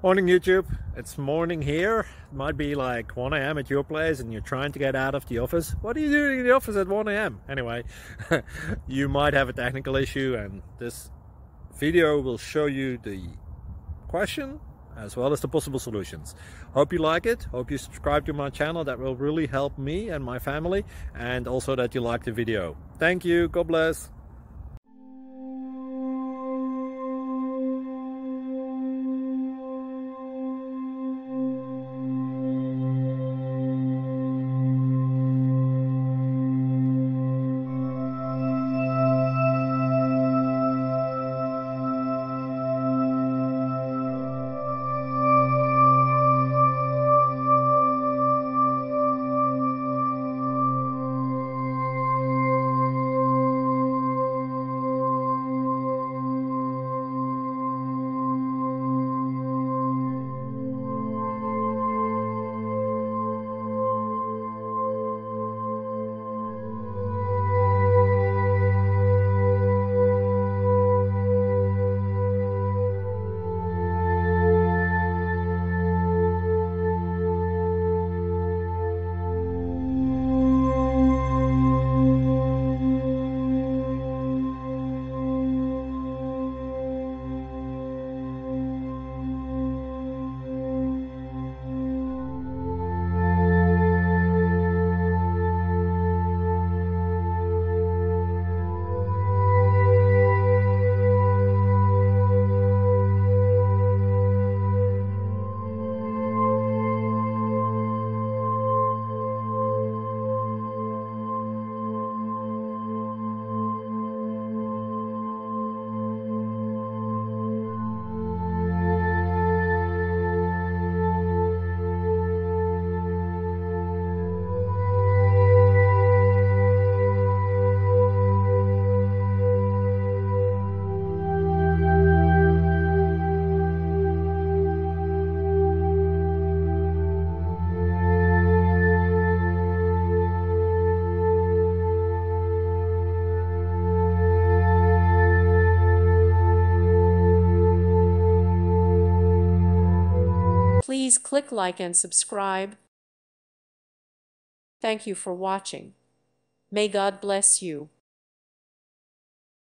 Morning YouTube, it's morning here. It might be like 1 a.m. at your place and you're trying to get out of the office. What are you doing in the office at 1 a.m.? Anyway, you might have a technical issue and this video will show you the question as well as the possible solutions. Hope you like it, hope you subscribe to my channel. That will really help me and my family, and also that you like the video. Thank you, God bless. Please click like and subscribe. Thank you for watching. May God bless you.